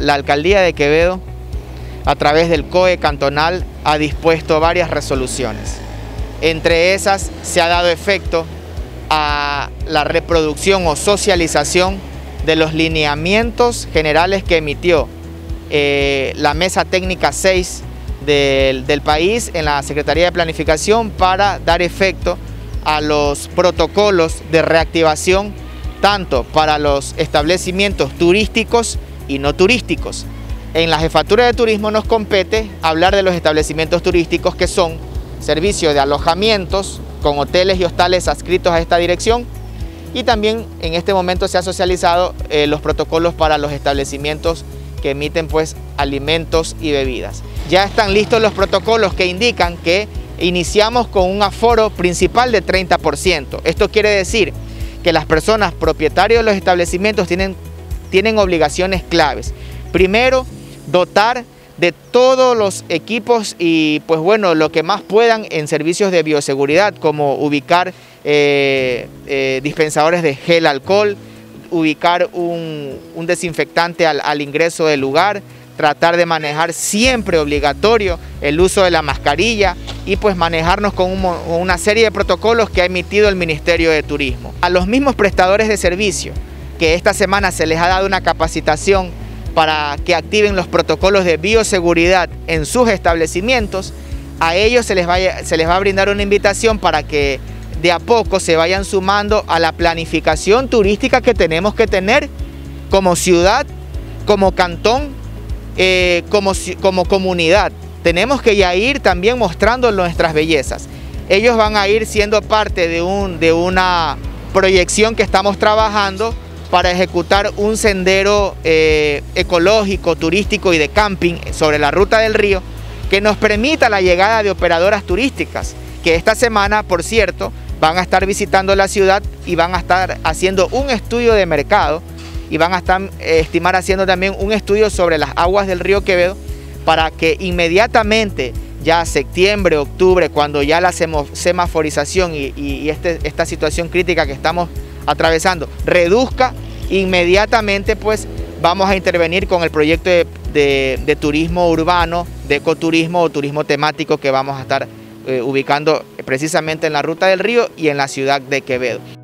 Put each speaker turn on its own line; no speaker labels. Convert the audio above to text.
la Alcaldía de Quevedo, a través del COE cantonal, ha dispuesto varias resoluciones. Entre esas se ha dado efecto a la reproducción o socialización de los lineamientos generales que emitió la Mesa Técnica 6 del país en la Secretaría de Planificación para dar efecto a los protocolos de reactivación tanto para los establecimientos turísticos y no turísticos. En la Jefatura de Turismo nos compete hablar de los establecimientos turísticos, que son servicios de alojamientos con hoteles y hostales adscritos a esta dirección, y también en este momento se ha socializado los protocolos para los establecimientos que emiten pues alimentos y bebidas. Ya están listos los protocolos que indican que iniciamos con un aforo principal de 30%. Esto quiere decir que las personas propietarias de los establecimientos tienen obligaciones claves. Primero, dotar de todos los equipos y pues bueno, lo que más puedan en servicios de bioseguridad, como ubicar dispensadores de gel alcohol, ubicar un desinfectante al ingreso del lugar, tratar de manejar siempre obligatorio el uso de la mascarilla y pues manejarnos con una serie de protocolos que ha emitido el Ministerio de Turismo. A los mismos prestadores de servicio, que esta semana se les ha dado una capacitación para que activen los protocolos de bioseguridad en sus establecimientos, a ellos se les va a brindar una invitación para que de a poco se vayan sumando a la planificación turística que tenemos que tener como ciudad, como cantón, como comunidad. Tenemos que ya ir también mostrando nuestras bellezas. Ellos van a ir siendo parte de una proyección que estamos trabajando para ejecutar un sendero ecológico, turístico y de camping sobre la ruta del río que nos permita la llegada de operadoras turísticas, que esta semana, por cierto, van a estar visitando la ciudad y van a estar haciendo un estudio de mercado y van a estimar haciendo también un estudio sobre las aguas del río Quevedo, para que inmediatamente, ya septiembre, octubre, cuando ya la semaforización y esta situación crítica que estamos atravesando reduzca, inmediatamente pues vamos a intervenir con el proyecto de turismo urbano, de ecoturismo o turismo temático que vamos a estar ubicando precisamente en la ruta del río y en la ciudad de Quevedo.